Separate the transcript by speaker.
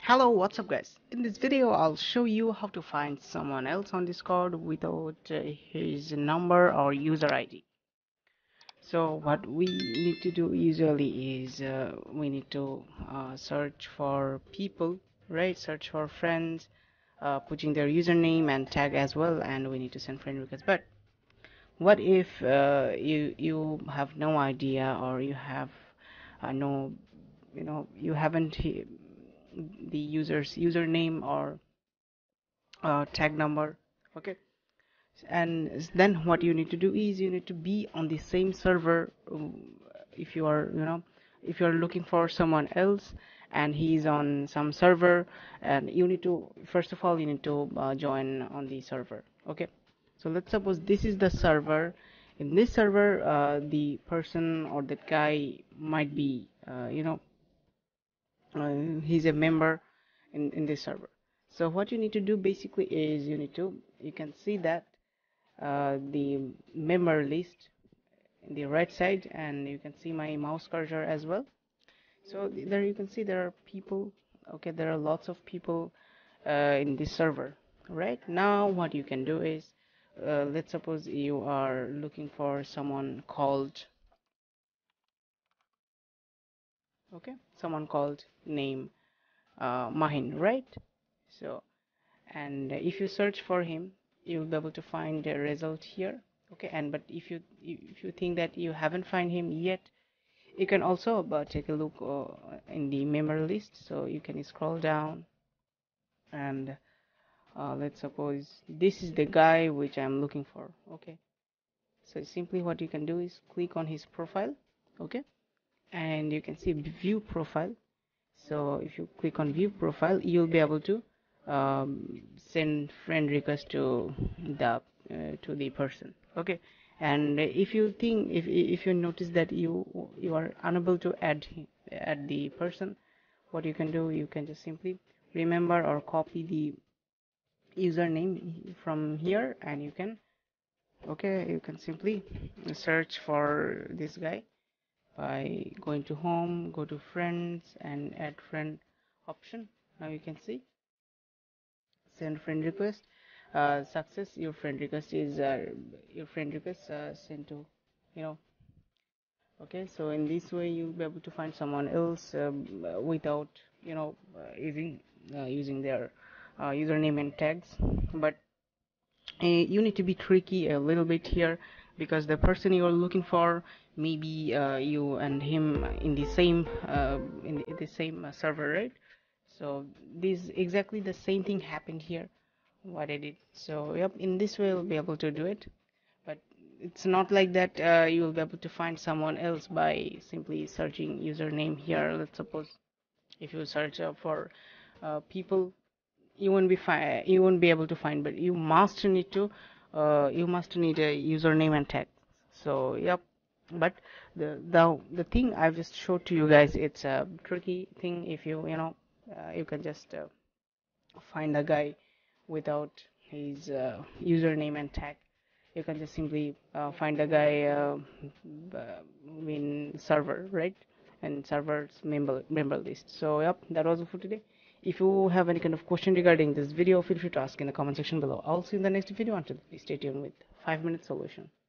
Speaker 1: Hello, what's up guys? In this video I'll show you how to find someone else on Discord without his number or user ID. So what we need to do usually is we need to search for people, right? Search for friends, putting their username and tag as well, and we need to send friend request. But what if you have no idea, or you have no, you haven't the user's username or tag number, okay? And then what you need to do is you need to be on the same server. If you are, if you're looking for someone else and he's on some server, and you need to, first of all, you need to join on the server, okay? So let's suppose this is the server. In this server, the person or that guy might be, he's a member in this server. So what you need to do basically is you can see that the member list in the right side, and you can see my mouse cursor as well. So there you can see there are people, okay? There are lots of people in this server. Right now what you can do is, let's suppose you are looking for someone called, okay, someone called name Mahin, right? So, and if you search for him, you'll be able to find a result here, okay? And but if you think that you haven't find him yet, you can also take a look in the member list. So you can scroll down, and let's suppose this is the guy which I'm looking for, okay? So simply what you can do is click on his profile, okay? And you can see view profile. So if you click on view profile, you'll be able to send friend request to the person, okay? And if you think, if you notice that you are unable to add the person, what you can do, you can just simply remember or copy the username from here, and you can, okay, you can simply search for this guy by going to home, go to friends, and add friend option. Now you can see send friend request, success. Your friend request is sent to, you know okay. So in this way you'll be able to find someone else without, using their username and tags. But you need to be tricky a little bit here, because the person you're looking for, maybe you and him in the same server, right? So this exactly the same thing happened here, what I did. So yep, in this way you'll be able to do it. But it's not like that you will be able to find someone else by simply searching username here. Let's suppose if you search for people, you won't be able to find, but you must need a username and tag. So yep. But the thing I've just showed to you guys, it's a tricky thing. If you can just find a guy without his username and tag. You can just simply find a guy in server, right? And server's member list. So yep, that was it for today. If you have any kind of question regarding this video, feel free to ask in the comment section below. I'll see you in the next video. Until then, stay tuned with 5 minute solution.